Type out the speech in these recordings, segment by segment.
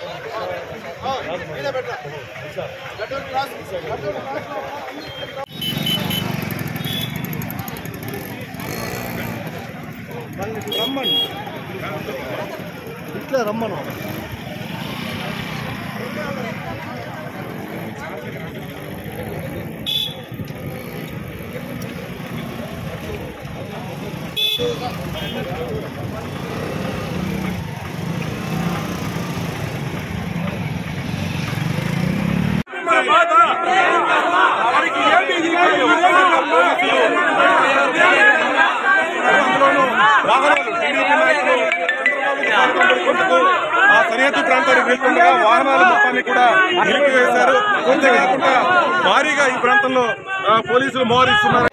రమ్మను ఇట్లా రమ్మను సరిహద్దు ప్రాంతానికి వెళ్తుండగా వాహనాల మొత్తాన్ని కూడా నిలిపివేశారు. అంతేకాకుండా భారీగా ఈ ప్రాంతంలో పోలీసులు మోహరిస్తున్నారు.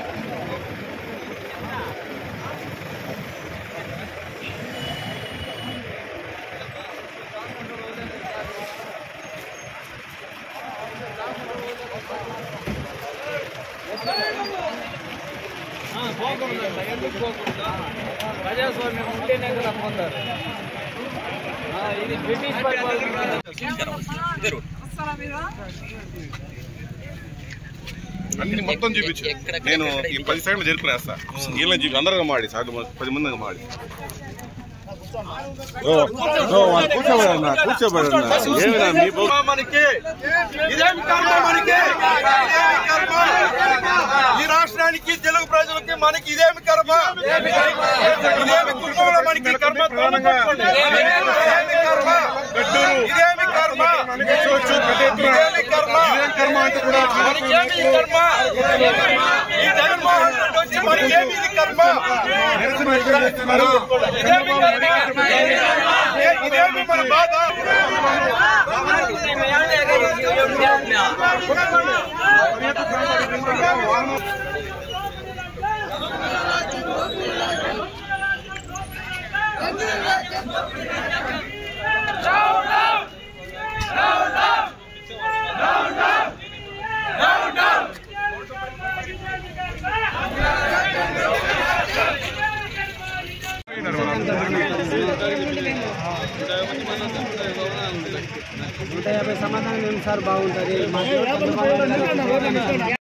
ప్రజాస్వామ్యం ఉంటేనే కదా పొందారు. ఇది బ్రిటిష్ అన్ని మొత్తం చూపించు. నేను ఈ 10 సెకండ్లు జరుపునేస్తా. వీళ్ళని చూపి అందరూ మాడి సాగు 10 మంది మాడి కూర్చోబెడన్నా ఏమినా మీ ఈ రాష్ట్రానికి తెలుగు ప్రజలకి మనకి ఇదేమి కర్మ, ఇదేమి కుటుంబంలో మనకి కర్మ, ఇదేమి కర్మ, ఇదేమి కర్మ అంటే కూడా మనకేమి ఈ కర్మ, ఈ జగన్మోహన్ రెడ్డి వచ్చి మనకేమి ఇది కర్మ, ఇదేమి మన బాధ. సమాధానం సార్ బాగుంటుంది.